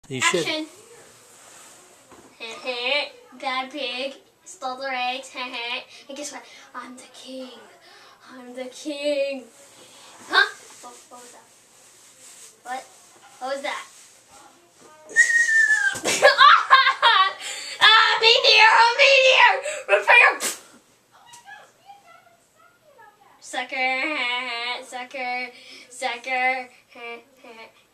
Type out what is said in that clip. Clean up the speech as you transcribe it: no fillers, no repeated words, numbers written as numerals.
You Action. should. Bad pig stole their eggs. And guess what? I'm the king. I'm the king. Huh? What was that? What was that? Meteor! Repair! Sucker.